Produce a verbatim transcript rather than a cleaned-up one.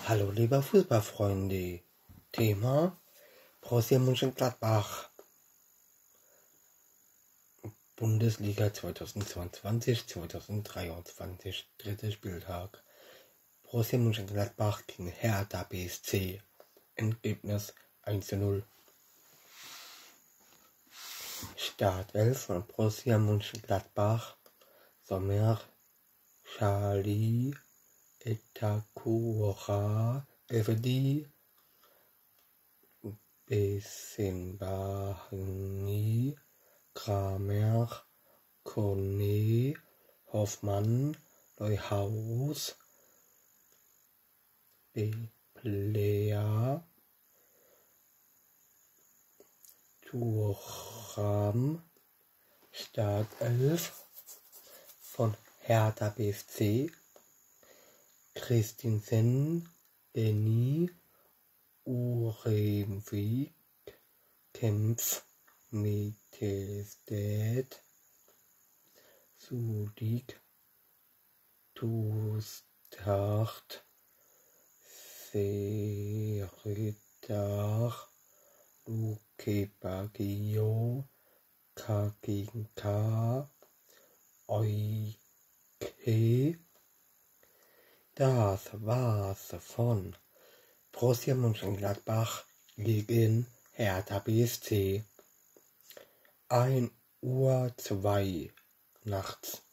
Hallo lieber Fußballfreunde, Thema Borussia Mönchengladbach, Bundesliga zweitausendzweiundzwanzig zweitausenddreiundzwanzig, dritter Spieltag. Borussia Mönchengladbach gegen Hertha B S C, Ergebnis eins zu null. Startelf von Borussia Mönchengladbach: Sommer, Charlie, Itakura, Evedi, Bessenbachny, Kramer, Kone, Hoffmann, Neuhaus, Beplea, Thuram. Startelf von Hertha B S C: Christensen, Benny, Uremvik, Kempf, Mittelstädt, Sudik, Tustart, Seridar, Luke Baggio, K gegen K, Euke. Das war's von Borussia Mönchengladbach gegen Hertha B S C. ein Uhr zwei nachts.